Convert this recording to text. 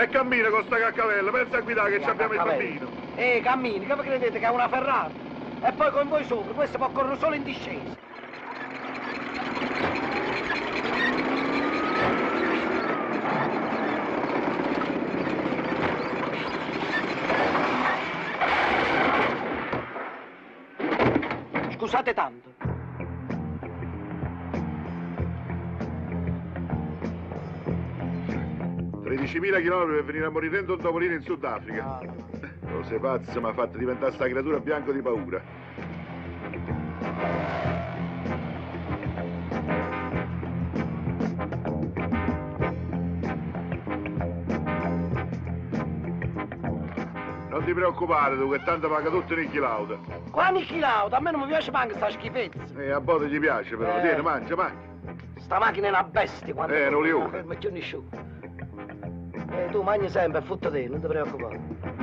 E cammina con sta caccavella, pensa a guidare che ci abbiamo il bambino. Cammini, che vi credete che è una Ferrari? E poi con voi sopra, questo può correre solo in discesa. Scusate tanto. 13.000 chilometri per venire a morire dentro un topolino in Sudafrica. Oh, sei pazzo, mi ha fatto diventare sta creatura bianco di paura. Non ti preoccupare tu, che tanto paga tutto in chilauta. Qua chilauta? A me non mi piace manco sta schifezza. A Bodo gli piace però, tieni, mangia. Sta macchina è una bestia quando... non li ora. Tu mangi sempre e fottete, non ti preoccupare.